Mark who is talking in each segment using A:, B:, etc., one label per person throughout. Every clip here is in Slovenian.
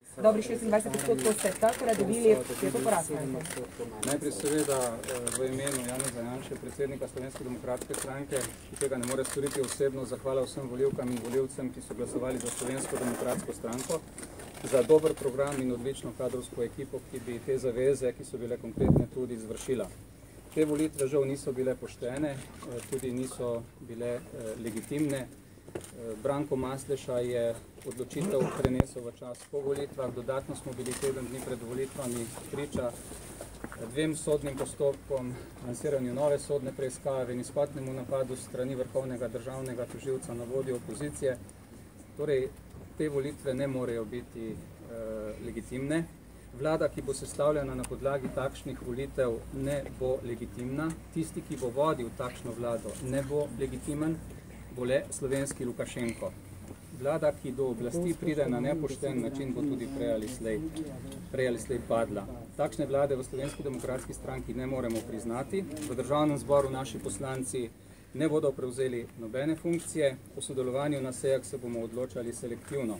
A: Dobrih 26% ste takrat dobili, je to poraslo.
B: Najprej seveda v imenu Janeza Janše, predsednika Slovenske demokratske stranke, ki tega ne more storiti osebno, zahvala vsem volivkam in volivcem, ki so glasovali za Slovensko demokratsko stranko, za dober program in odlično kadrovsko ekipo, ki bi te zaveze, ki so bile konkretne, tudi izvršila. Te volitve žal niso bile poštene, tudi niso bile legitimne. Branko Masleša je odločitev prenesel v čas po volitvah, dodatno smo bili teden dni pred volitvami priča dvem sodnim postopkom, lansiranju nove sodne preiskave in izpatnemu napadu strani vrhovnega državnega tožilca na vodjo opozicije. Torej, te volitve ne morejo biti legitimne. Vlada, ki bo sestavljena na podlagi takšnih volitev, ne bo legitimna. Tisti, ki bo vodil takšno vlado, ne bo legitimen, bo le slovenski Lukašenko. Vlada, ki do oblasti pride na nepošten način, bo tudi prej ali slej padla. Takšne vlade v Slovenski demokratski stranki ne moremo priznati. V državnem zboru naši poslanci ne bodo prevzeli nobene funkcije, o sodelovanju na sejah se bomo odločali selektivno.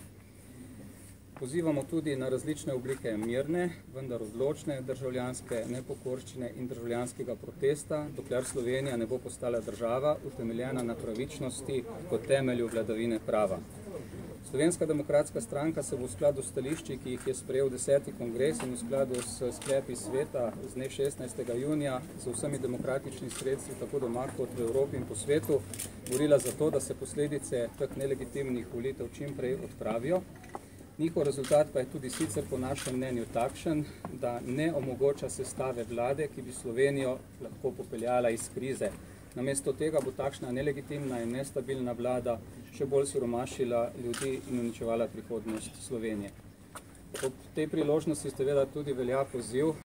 B: Pozivamo tudi na različne oblike mirne, vendar odločne državljanske nepokorščine in državljanskega protesta, dokler Slovenija ne bo postala država, utemeljena na pravičnosti kot temelju vladavine prava. Slovenska demokratska stranka se bo v skladu s stališči, ki jih je sprejel 10. kongres in v skladu s sklepi sveta z dne 16. junija z vsemi demokratičnimi sredstvi, tako doma kot v Evropi in po svetu, borila za to, da se posledice teh nelegitimnih volitev čim prej odpravijo. Njihov rezultat pa je tudi sicer po našem mnenju takšen, da ne omogoča sestave vlade, ki bi Slovenijo lahko popeljala iz krize. Namesto tega bo takšna nelegitimna in nestabilna vlada še bolj siromašila ljudi in uničevala prihodnost Slovenije. Ob tej priložnosti seveda tudi velja poziv